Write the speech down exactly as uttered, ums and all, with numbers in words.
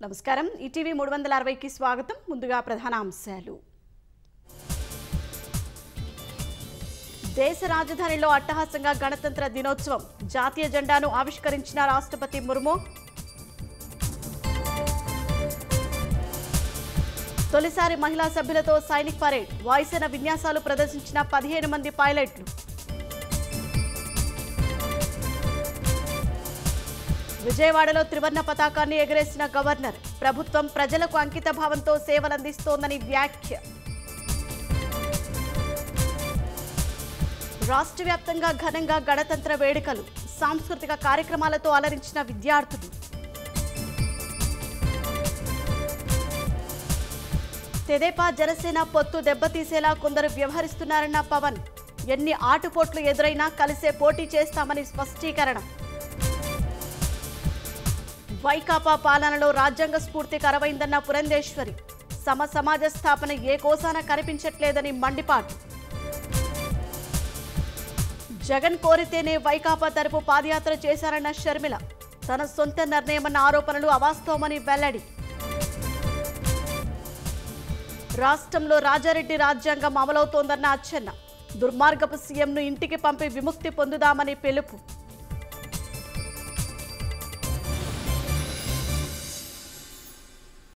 నమస్కారం ఈటీవీ మూడు వందల అరవై కి స్వాగతం ముందుగా ప్రధాన అంశాలు దేశ రాజధానిలో అట్టహాసంగా గణతంత్ర దినోత్సవం జాతీయ జెండాను ఆవిష్కరించిన రాష్ట్రపతి ముర్ము తొలిసారి మహిళా సభ్యులతో సైనిక్ పరేడ్ వాయుసేన విన్యాసాలు ప్రదర్శించిన పదిహేను మంది పైలట్లు విజయవాడలో త్రివర్ణ పతాకాన్ని ఎగరేసిన గవర్నర్ ప్రభుత్వం ప్రజలకు అంకిత భావంతో సేవలందిస్తోందని వ్యాఖ్య రాష్ట్ర వ్యాప్తంగా ఘనంగా గణతంత్ర వేడుకలు సాంస్కృతిక కార్యక్రమాలతో అలరించిన విద్యార్థులు తెదేపా జనసేన పొత్తు దెబ్బతీసేలా కొందరు వ్యవహరిస్తున్నారన్న పవన్ ఎన్ని ఆటుపోట్లు ఎదురైనా కలిసే పోటీ చేస్తామని స్పష్టీకరణ వైకాపా పాలనలో రాజ్యాంగ స్ఫూర్తి కరవైందన్న పురంధేశ్వరి సమ సమాజ స్థాపన ఏ కోసాన కనిపించట్లేదని మండిపాటు జగన్ కోరితేనే వైకాపా తరపు పాదయాత్ర చేశారన్న షర్మిల తన సొంత నిర్ణయమన్న ఆరోపణలు అవాస్తవమని వెల్లడి రాష్ట్రంలో రాజారెడ్డి రాజ్యాంగం అమలవుతోందన్న అచ్చెన్న దుర్మార్గపు సీఎంను ఇంటికి పంపి విముక్తి పొందుదామని పిలుపు